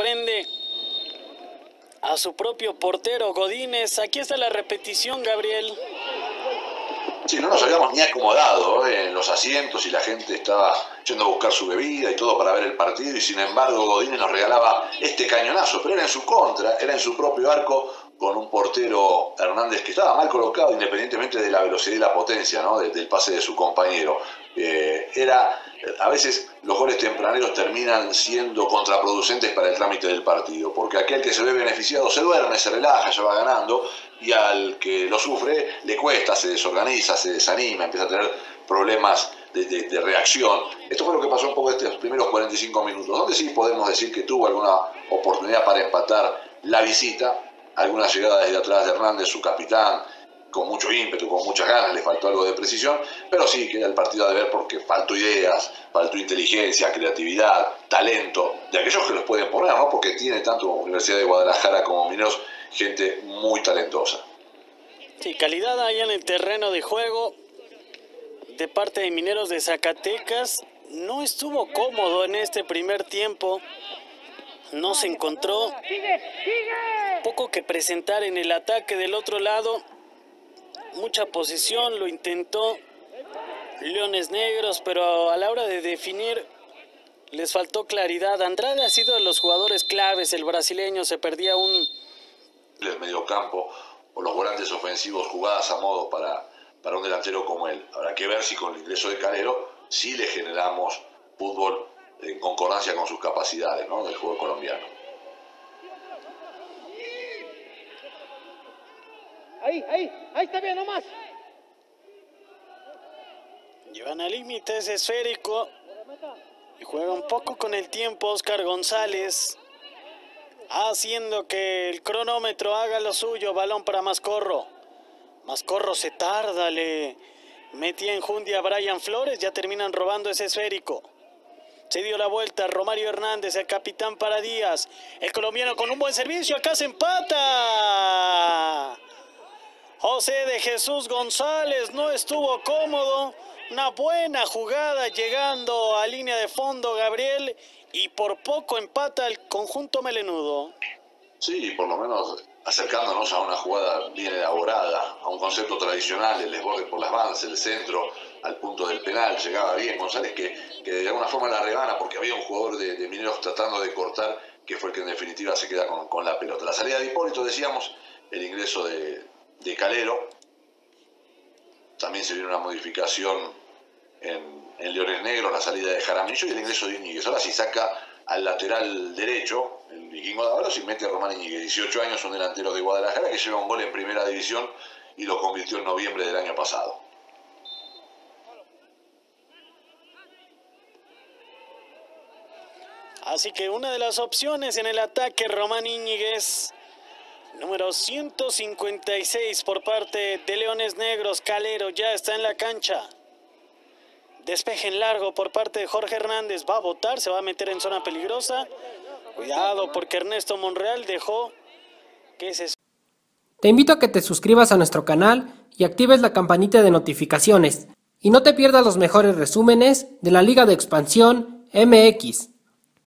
sorprende a su propio portero Godínez. Aquí está la repetición, Gabriel. Sí, no nos habíamos ni acomodado en los asientos y la gente estaba yendo a buscar su bebida y todo para ver el partido, y sin embargo Godínez nos regalaba este cañonazo, pero era en su contra, era en su propio arco, con un portero Hernández que estaba mal colocado independientemente de la velocidad y la potencia, ¿no?, del pase de su compañero. A veces los goles tempraneros terminan siendo contraproducentes para el trámite del partido, porque aquel que se ve beneficiado se duerme, se relaja, ya va ganando, y al que lo sufre le cuesta, se desorganiza, se desanima, empieza a tener problemas de reacción. Esto fue lo que pasó un poco estos primeros 45 minutos, donde sí podemos decir que tuvo alguna oportunidad para empatar la visita, alguna llegada desde atrás de Hernández, su capitán, con mucho ímpetu, con muchas ganas, le faltó algo de precisión, pero sí queda el partido a deber porque faltó ideas, faltó inteligencia, creatividad, talento, de aquellos que los pueden poner, ¿no?, porque tiene tanto Universidad de Guadalajara como Mineros gente muy talentosa. Sí, calidad ahí en el terreno de juego de parte de Mineros de Zacatecas. No estuvo cómodo en este primer tiempo, no se encontró, poco que presentar en el ataque del otro lado. Mucha posición, lo intentó Leones Negros, pero a la hora de definir les faltó claridad. Andrade ha sido de los jugadores claves, el brasileño, se perdía el mediocampo o los volantes ofensivos, jugadas a modo para un delantero como él. Habrá que ver si con el ingreso de Calero sí le generamos fútbol en concordancia con sus capacidades, ¿no?, del juego colombiano. Ahí está bien, nomás. Llevan al límite ese esférico y juega un poco con el tiempo Oscar González, haciendo que el cronómetro haga lo suyo. Balón para Mascorro. Mascorro se tarda, le metía enjundia a Brian Flores, ya terminan robando ese esférico. Se dio la vuelta Romario Hernández, el capitán para Díaz. El colombiano con un buen servicio, acá se empata. José de Jesús González no estuvo cómodo. Una buena jugada llegando a línea de fondo, Gabriel, y por poco empata el conjunto melenudo. Sí, por lo menos acercándonos a una jugada bien elaborada, a un concepto tradicional, el desborde por las bandas, el centro al punto del penal, llegaba bien González, que de alguna forma la rebana porque había un jugador de Mineros tratando de cortar, que fue el que en definitiva se queda con la pelota. La salida de Hipólito, decíamos, el ingreso de Calero, también se vio una modificación en Leones Negros, la salida de Jaramillo y el ingreso de Íñiguez. Ahora sí saca al lateral derecho, el vikingo de Avalos, y mete a Román Íñiguez, 18 años, un delantero de Guadalajara que lleva un gol en primera división y lo convirtió en noviembre del año pasado. Así que una de las opciones en el ataque, Román Íñiguez, número 156 por parte de Leones Negros. Calero ya está en la cancha. Despeje en largo por parte de Jorge Hernández. Va a botar, se va a meter en zona peligrosa. Cuidado porque Ernesto Monreal dejó que se... Te invito a que te suscribas a nuestro canal y actives la campanita de notificaciones. Y no te pierdas los mejores resúmenes de la Liga de Expansión MX.